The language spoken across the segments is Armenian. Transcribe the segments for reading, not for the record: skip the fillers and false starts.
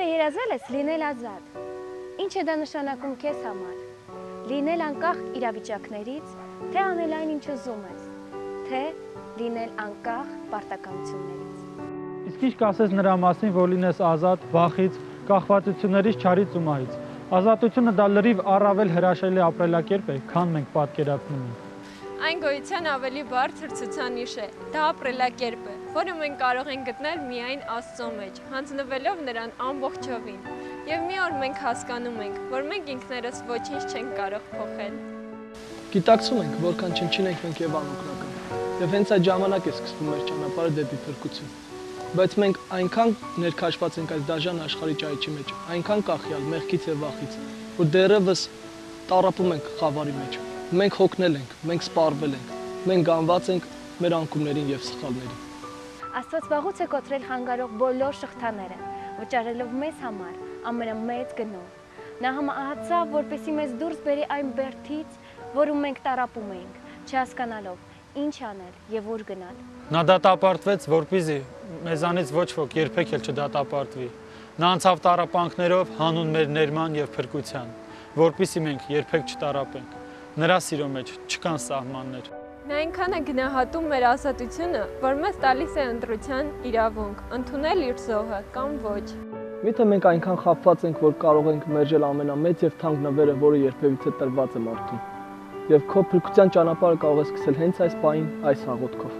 երազել ես լինել ազատ։ Ինչ է դա նշանակում քեզ համար։ Լինել անկախ իրավիճակներից, թե անել այն, ինչ ուզում ես, թե լինել անկախ պարտականություններից։ Իսկ ինչ կասես նրա մասին, որ լինես ազատ վախից, կախվածություններից, չարից ու մահից։ Ազատությունը դա լրիվ առավել հրաշալի ապրելակերպ է, քան մենք պատկերացնում ենք։ Այն գոյության ավելի բարձր ցուցանիշ է, դա ապրելակերպ է, որը մենք կարող ենք գտնել միայն Աստծո մեջ, հանձնվելով նրան ամբողջովին։ Եվ մի օր մենք հասկանում ենք, որ մենք ինքներս ոչինչ չենք կարող փոխել։ Գիտակցում ենք, որքան չնչին ենք մենք եւ անօգնական։ Եվ հենց այդ ժամանակ է սկսվում մեր ճանապարհը դեպի փրկություն։ Բայց մենք այնքան ներքաշված ենք այս դաժան աշխարհի ճայճի մեջ, այնքան կախյալ մեղքից եւ վախից, որ դեռևս տառապում ենք խավարի մեջ։ Մենք հոգնել ենք, մենք սպառվել ենք, մենք գանված ենք մեր անկումներին եւ սխալներին։ Աստված վաղուց է կոտրել խանգարող բոլոր շղթաները, վճարելով մեզ համար ամենամեծ գնով։ Նա համահացավ, որպեսզի մեզ դուրս բերի այն բերդից, որում մենք տառապում էինք, չհասկանալով ինչ անել եւ ուր գնալ։ Նա դատապարտվեց, որպեսզի մեզանից ոչ ոք երբեք էլ չդատապարտվի։ Նա անցավ տառապանքներով հանուն մեր ներման եւ փրկության, որպեսզի մենք երբեք չտառապենք։ Նրա սիրո մեջ չկան սահմաններ։ Նա այնքան է գնահատում մեր ազատությունը, որ մեզ տալիս է ընտրության իրավունք, ընդունել իր զոհը կամ ոչ։ Միթե մենք այնքան խաբված ենք, որ կարող ենք մերժել ամենամեծ եւ թանկ նվերը, որը երբևիցե տրված է մարդուն։ Եվ քո փրկության ճանապարհը կարող է սկսել հենց այս պահին, այս աղոթքով։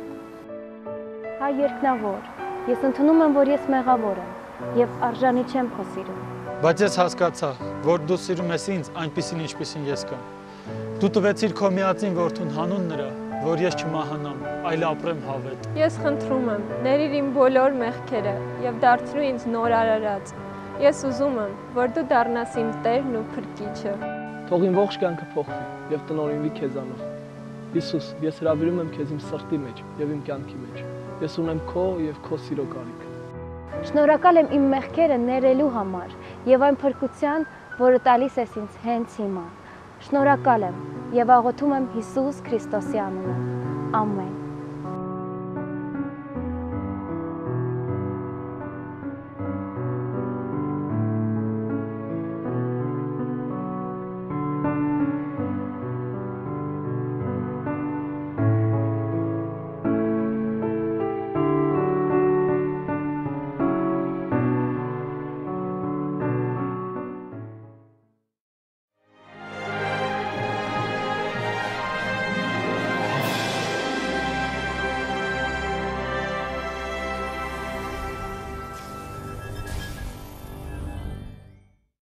Հայ երկնավոր, ես ընդունում եմ, որ ես մեղավոր եմ եւ արժանի չեմ քո սիրուն։ Բայց ես հասկացա, որ դու սիրում ես ինձ այնպիսին, ինչպիսին ես կամ։ Դու տվեցիր քո միածին որդուն հանուն նրա, որ ես չմահանամ, այլ ապրեմ հավետ։ Ես խնդրում եմ, ների իմ բոլոր մեղքերը եւ դարձրու ինձ նոր արարած։ Ես ուզում եմ, որ դու դառնաս իմ Տերն ու Փրկիչը։ Թող իմ ողջ կյանքը փոխվի եւ տնօրինվի քեզանով։ Հիսուս, ես հրավիրում եմ քեզ իմ սրտի մեջ եւ իմ կյանքի մեջ։ Ես ունեմ քո եւ քո սիրո կարիք։ Շնորհակալ եմ իմ մեղքերը ներելու համար եւ այն փրկության, որը տալիս ես ինձ հենց հիմա։ Շնորհակալ եմ եւ աղոթում եմ Հիսուս Քրիստոսի անունով։ Ամեն։